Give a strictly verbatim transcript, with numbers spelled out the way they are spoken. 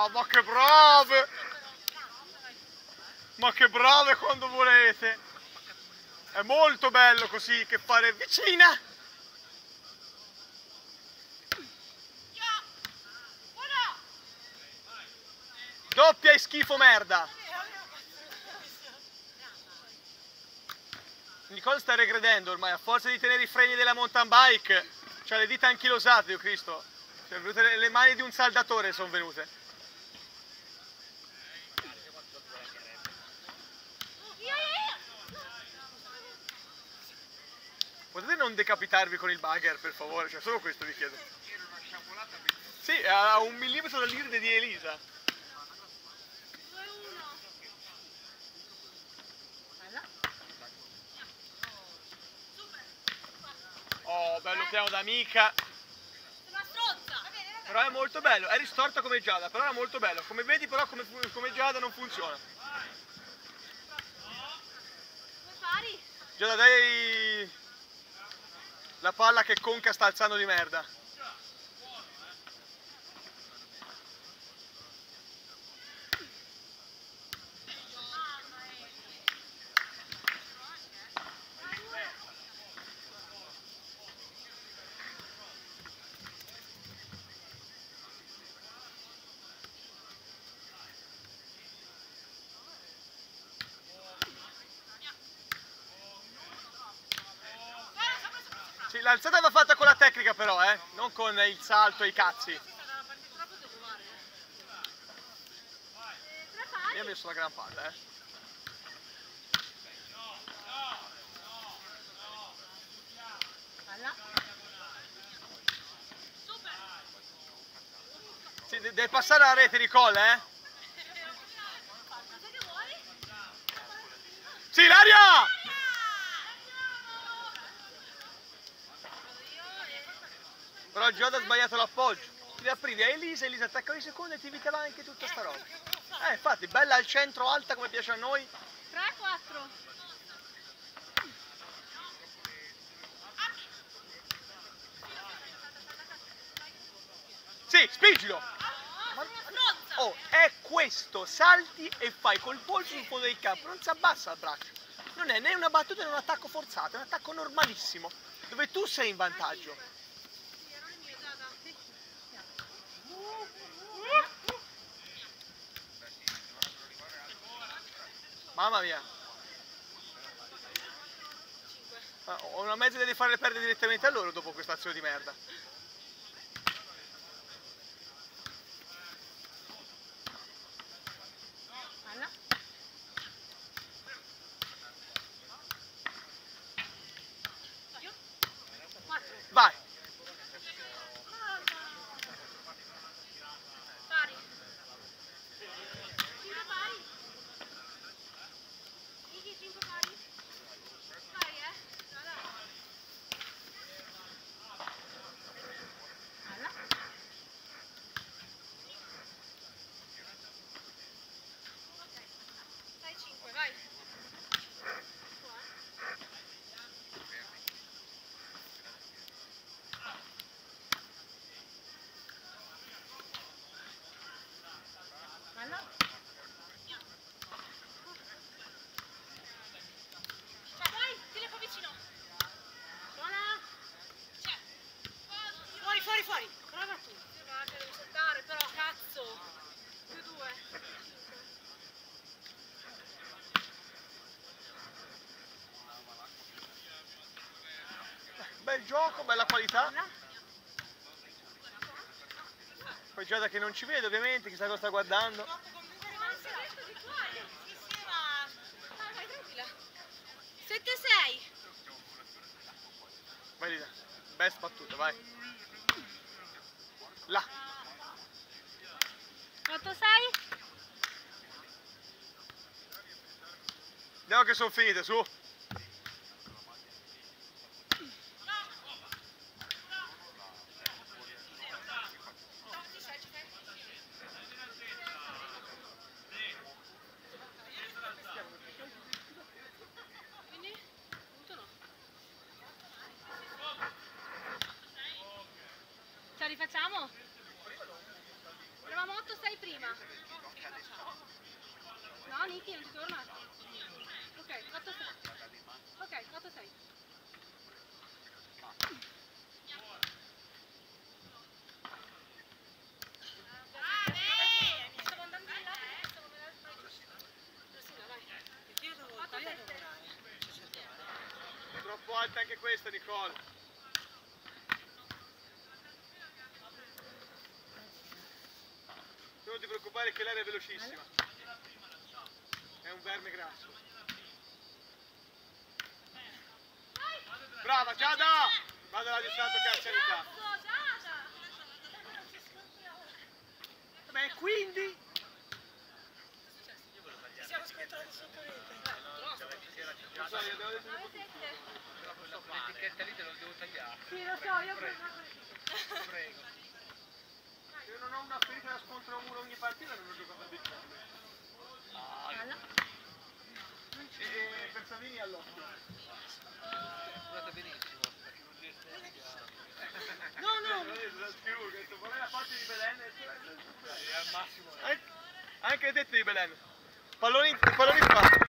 Oh, ma che brave! Ma che brave quando volete! È molto bello così che fare vicina! Doppia e schifo merda! Nicole sta regredendo ormai, a forza di tenere i freni della mountain bike, cioè le dita anchilosate, Dio Cristo. Cioè, venute le mani di un saldatore sono venute. Potete non decapitarvi con il bugger, per favore? Cioè, solo questo vi chiedo. Sì, a un millimetro dall'iride di Elisa. Oh, bello piano d'amica. Però è molto bello, è ristorta come Giada, però è molto bello. Come vedi però come, come Giada non funziona. Giada, dai la palla che Conca sta alzando di merda. Sì, l'alzata va fatta con la tecnica però, eh, non con il salto e i cazzi. Io ho messo la gran palla, eh. Sì, deve passare la rete, Nicole, eh. Sì, l'aria! Però Giada ha sbagliato l'appoggio. Ti aprivi a Elisa, Elisa attacca di secondo e ti evitava anche tutta sta roba. Eh, infatti, bella al centro, alta come piace a noi. tre quattro. Sì, spingilo! Ma, oh, è questo, salti e fai col polso sul fondo del campo, non si abbassa il braccio. Non è né una battuta né un attacco forzato, è un attacco normalissimo, dove tu sei in vantaggio. Mamma mia. Ho una mezza idea di farle perdere direttamente a loro dopo questa azione di merda. Vai. Fuori, fuori! Prova tu! Guarda, devi saltare, però cazzo! Più due! Bel gioco, bella qualità. Poi Giada che non ci vede ovviamente, chissà cosa sta guardando. sette sei! Vai Lisa, bel sbattuta, vai. Là. otto sei? Vediamo che sono finite, su. Ce la rifacciamo? Eravamo otto sei prima. torna. No, Niki, non ti torna. Ok, otto sei. Ok, otto sei. Stavo andando in là perché stavo vedendo otto sette. È troppo alta anche questa, Nicole. Non ti preoccupare che l'aria è velocissima. È un verme grasso. Brava Giada! Vado alla distanza calciarità. Vabbè, quindi? Ci siamo scontrati sul corrente. Lo so, gli abbiamo detto nove sette. L'etichetta lì te lo devo tagliare. Sì, lo so, io Prego. io non ho una ferita da scontro a muro ogni partita, non ho giocato a bicchiere. E per Savini all'occhio. Guarda benissimo, perché non riesco a tagliare. No, no! Questo vorrei la parte di Belen È al massimo. anche, anche le tette di Belen. Palloni, palloni fa.